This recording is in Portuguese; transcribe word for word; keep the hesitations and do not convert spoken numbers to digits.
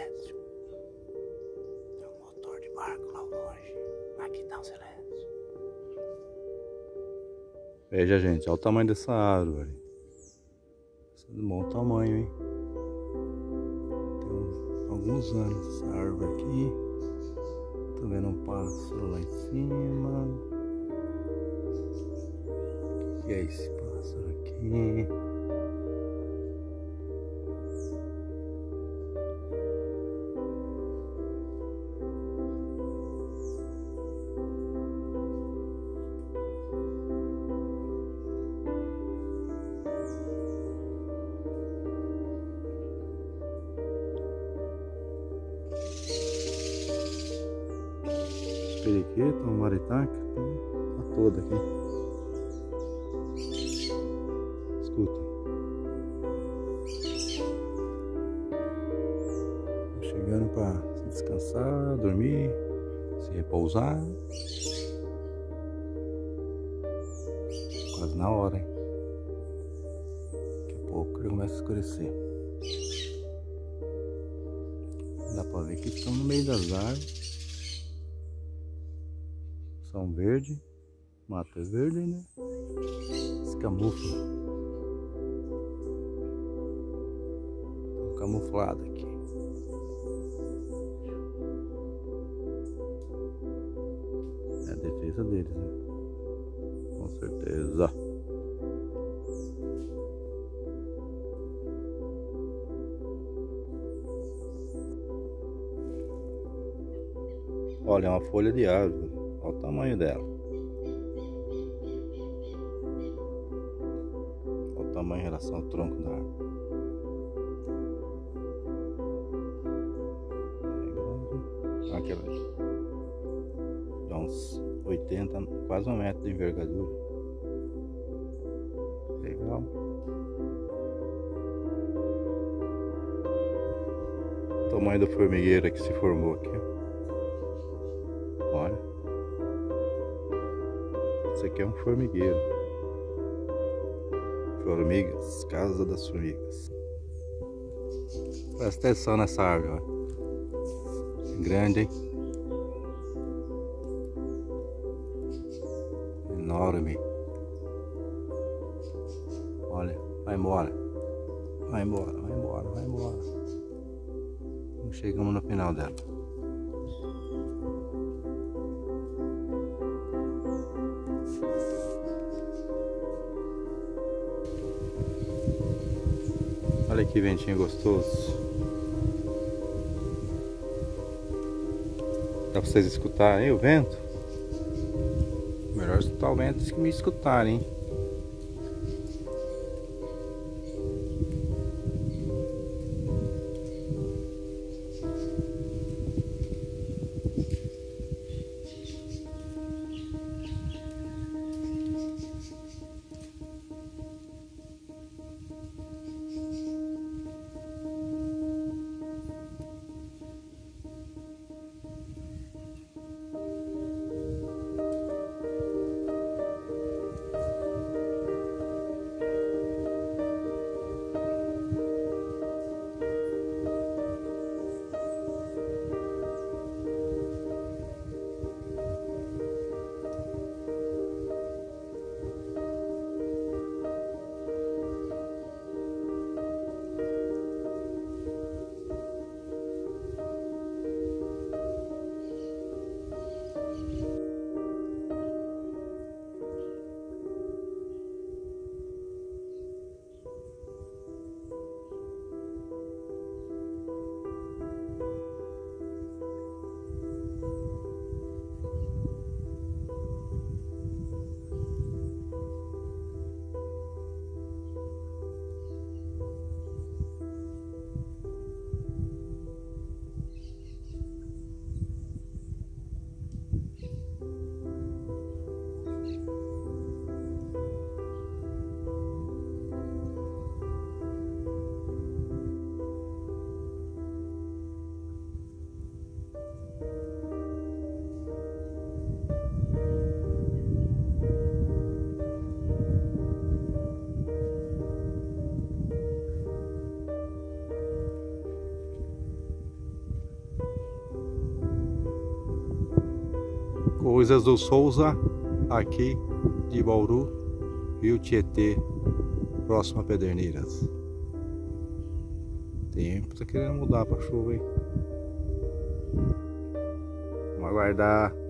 silêncio. Tem um motor de barco lá longe. Aqui tá um silêncio. Veja, gente, olha o tamanho dessa árvore. Essa é de bom tamanho, hein? Tem uns, alguns anos essa árvore aqui. Tô vendo um pássaro lá em cima. O que é esse pássaro aqui? Periquito, um maritaca, tá toda aqui. Escuta. Tô chegando para descansar, dormir, se repousar. Quase na hora, hein? Daqui a pouco ele começa a escurecer. Dá pra ver que estão no meio das árvores. São verde, mata é verde, né? Se camufla. Estão camuflados aqui. É a defesa deles, né? Com certeza. Olha, é uma folha de árvore. Olha o tamanho dela. Olha o tamanho em relação ao tronco da árvore. Olha aquela ali. Dá uns oitenta, quase um metro de envergadura. Legal. O tamanho da formigueira que se formou aqui. Olha. Isso aqui é um formigueiro. Formigas, casa das formigas. Presta atenção nessa árvore, ó. Grande, hein? Enorme. Olha, vai embora. Vai embora, vai embora, vai embora. Chegamos no final dela. Olha que ventinho gostoso. Dá pra vocês escutarem o vento? Melhor escutar o vento do que me escutarem, hein? Moisés do Souza, aqui de Bauru, Rio Tietê, próximo a Pederneiras. Tempo tá querendo mudar pra chuva, hein? Vamos aguardar.